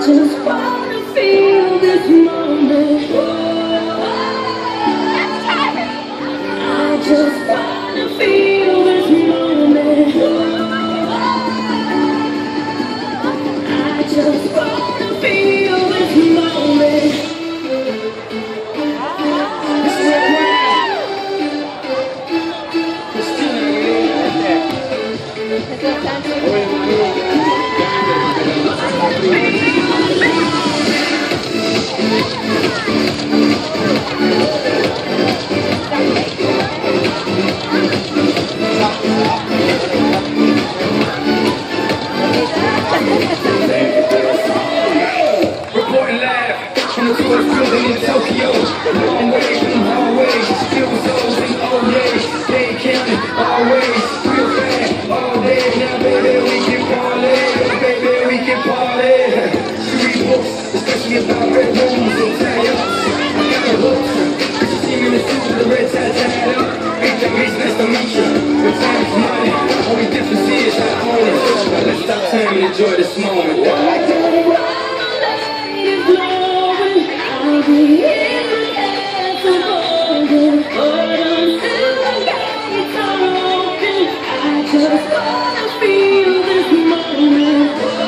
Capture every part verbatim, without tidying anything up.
just wanna feel this moment. I just wanna feel this moment. I just wanna feel this moment. Reporting live from the tourist building in Tokyo. Long way from the hallways, still souls in old days. They counting always, real fast, all day. Now baby we can party, oh baby we can party. Three books, especially about red rooms and tie-ups. I got a hook, you see me in the suit with the red tie tied up. Hey James, nice to meet you. Good time is money, only difference is I own it. Now let's stop time and enjoy this moment. I'll be in the castle golden, but until the gates are open, I just wanna feel this moment.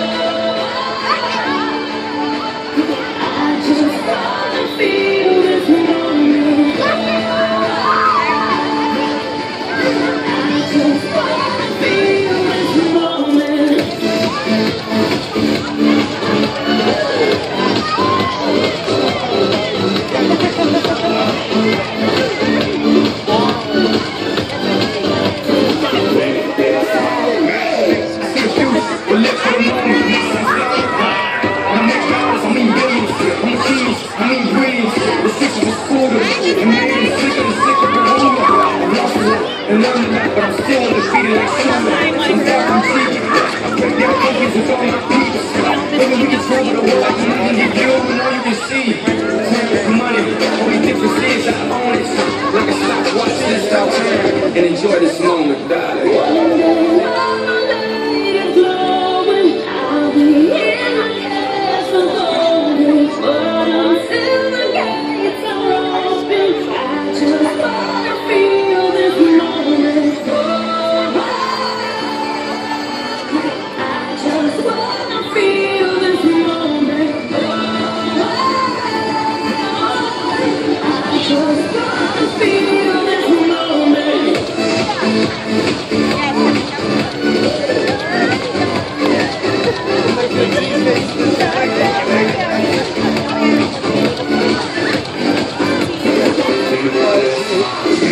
I just wanna feel this moment. I just wanna feel this moment. And I'm not, but I'm still undefeated like summer. I'm far from cheating. I break down focus with all my peeps. Baby, we can travel the world like you can get you and all you can see. Time is money, only difference is I own it. Like a stopwatch, let's stop time and enjoy this moment, darling. One day while the light is glowing, I'll be in the castle golden, but until the gates are open, I just wanna feel this moment. I just wanna feel this moment. I just wanna feel this moment. Thank you.